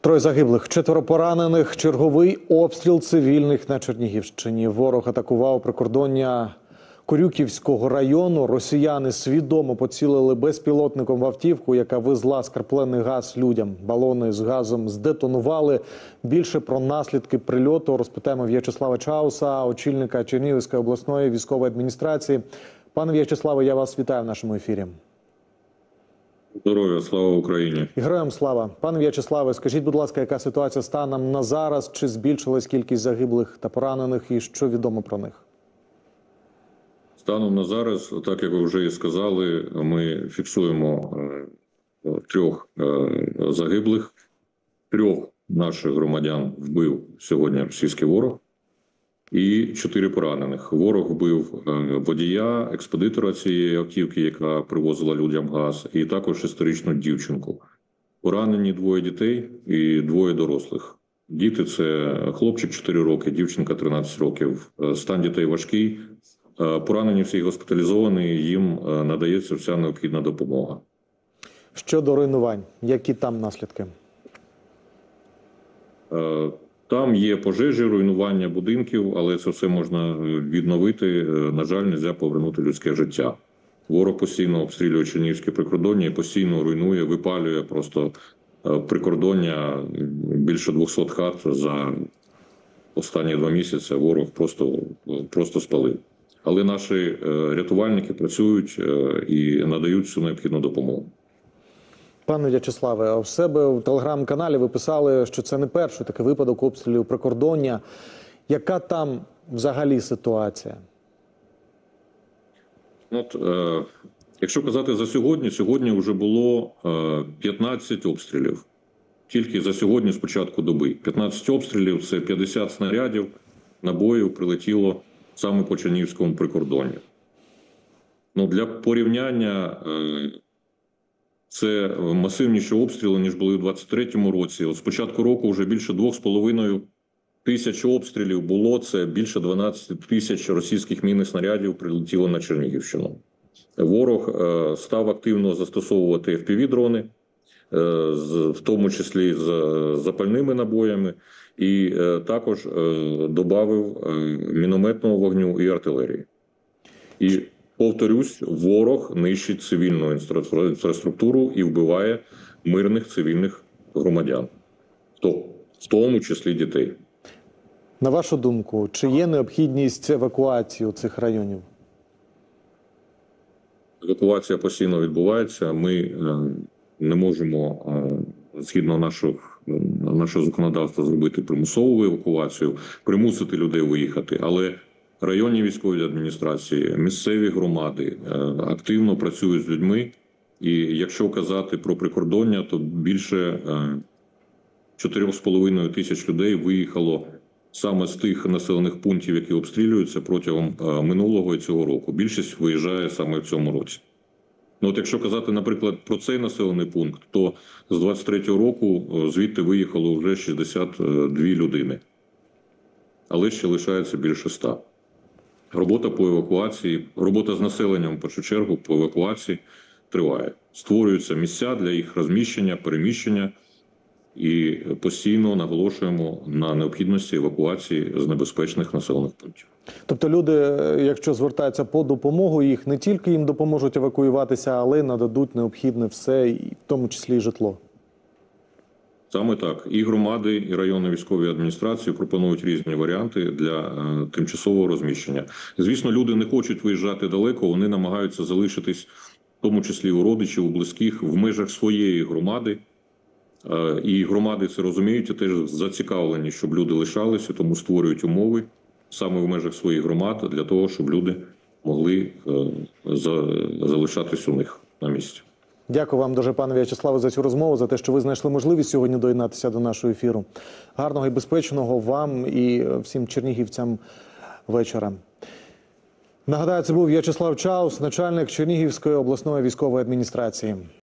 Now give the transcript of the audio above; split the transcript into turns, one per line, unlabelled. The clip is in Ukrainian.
Троє загиблих, 4 поранених, черговий обстріл цивільних на Чернігівщині. Ворог атакував прикордоння Корюківського району. Росіяни свідомо поцілили безпілотником в автівку, яка везла скраплений газ людям. Балони з газом здетонували. Більше про наслідки прильоту розпитаємо В'ячеслава Чауса, очільника Чернігівської обласної військової адміністрації. Пане В'ячеславе, я вас вітаю в нашому ефірі.
Здоров'я, слава Україні.
Героям слава. Пане В'ячеславе, скажіть, будь ласка, яка ситуація станом на зараз? Чи збільшилась кількість загиблих та поранених і що відомо про них?
Станом на зараз, так як ви вже і сказали, ми фіксуємо 3 загиблих, 3 наших громадян вбив сьогодні російський ворог і 4 поранених. Ворог вбив водія, експедитора цієї автівки, яка привозила людям газ, і також 6-річну дівчинку. Поранені 2 дітей і 2 дорослих. Діти – це хлопчик 4 роки, дівчинка 13 років. Стан дітей важкий. Поранені всі госпіталізовані, їм надається вся необхідна допомога.
Щодо руйнувань, які там наслідки?
Там є пожежі, руйнування будинків, але це все можна відновити. На жаль, не можна повернути людське життя. Ворог постійно обстрілює Чернігівське прикордоння і постійно руйнує, випалює просто прикордоння. Більше 200 хат за останні 2 місяці ворог просто спалив. Але наші рятувальники працюють і надають всю необхідну допомогу.
Пане В'ячеславе, в себе в телеграм-каналі ви писали, що це не перший такий випадок обстрілів прикордоння. Яка там взагалі ситуація?
Якщо казати за сьогодні вже було 15 обстрілів. Тільки за сьогодні з початку доби. 15 обстрілів – це 50 снарядів, набоїв прилетіло саме по Чернігівському прикордонню. Для порівняння, це масивніші обстріли, ніж були у 2023 році. З початку року вже більше 2,5 тисяч обстрілів було, це більше 12 тисяч російських мін і снарядів прилетіло на Чернігівщину. Ворог став активно застосовувати FPV-дрони, в тому числі з запальними набоями, і також додав мінометного вогню і артилерії. І, повторюсь, ворог нищить цивільну інфраструктуру і вбиває мирних цивільних громадян, в тому числі дітей.
На вашу думку, чи є необхідність евакуації цих районів?
Евакуація постійно відбувається. Ми не можемо, згідно нашого законодавства, зробити примусову евакуацію, примусити людей виїхати. Але районні військові адміністрації, місцеві громади активно працюють з людьми. І якщо казати про прикордоння, то більше 4,5 тисяч людей виїхало саме з тих населених пунктів, які обстрілюються протягом минулого і цього року. Більшість виїжджає саме в цьому році. Якщо казати, наприклад, про цей населений пункт, то з 23-го року звідти виїхало вже 62 людини. Але ще лишається більше 100. Робота по евакуації, робота з населенням, в першу чергу, по евакуації триває. Створюються місця для їх розміщення, переміщення. І постійно наголошуємо на необхідності евакуації з небезпечних населених пунктів.
Тобто люди, якщо звертаються по допомогу, їх не тільки їм допоможуть евакуюватися, але й нададуть необхідне все, і в тому числі і житло?
Саме так. І громади, і районні військові адміністрації пропонують різні варіанти для тимчасового розміщення. Звісно, люди не хочуть виїжджати далеко, вони намагаються залишитись, в тому числі у родичів, у близьких, в межах своєї громади. І громади це розуміють і теж зацікавлені, щоб люди лишалися, тому створюють умови саме в межах своїх громад для того, щоб люди могли залишатись у них на місці.
Дякую вам дуже, пане В'ячеславе, за цю розмову, за те, що ви знайшли можливість сьогодні доєднатися до нашого ефіру. Гарного і безпечного вам і всім чернігівцям вечора. Нагадаю, це був В'ячеслав Чаус, начальник Чернігівської обласної військової адміністрації.